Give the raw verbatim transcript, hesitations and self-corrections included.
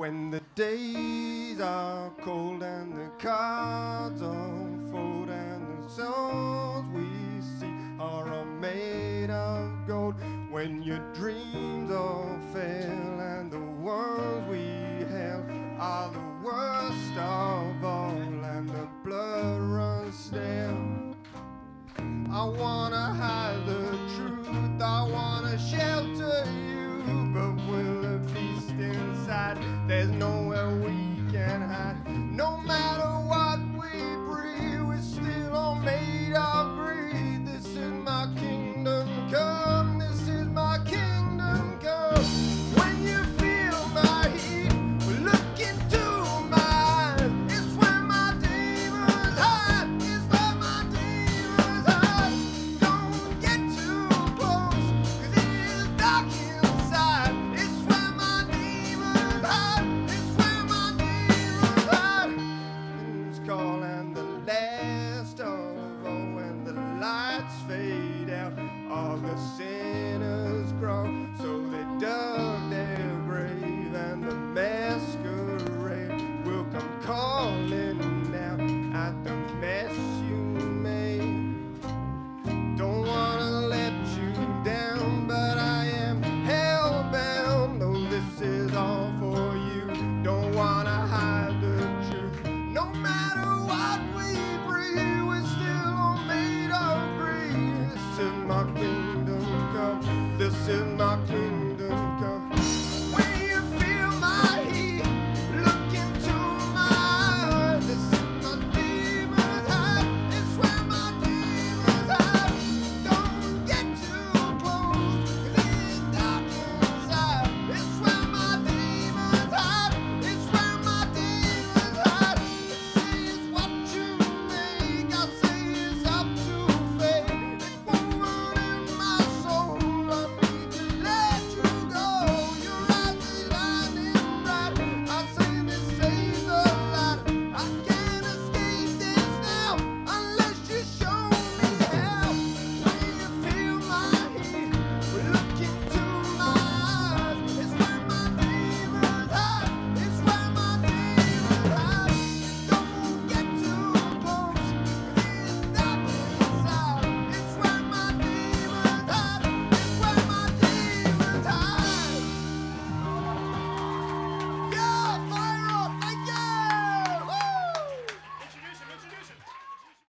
When the days are cold and the cards all fold and the songs we see are all made of gold. When your dreams all fail and the ones we held are the worst of all and the blood runs stale. I wanna hide the truth, I wanna shelter you, but will the beast inside? There's nowhere we can hide. No matter what we breathe, we're still all made of greed. This is my kingdom come, this is my kingdom come. When you feel my heat, look into my eyes. It's where my demons hide, it's where my demons hide. Don't get too close, 'cause it is dark inside. It's where my demons hide, it's where my demons hide. It's call and the last of all, when the lights fade out, all the sinners grow. So they dug their grave and the masquerade will come calling out at the mess you made. Don't wanna let you down, but I am hellbound. Though this is all for you, don't wanna hide the truth. No matter what we breathe, we're still all made of greed. This is my kingdom come, this is my kingdom.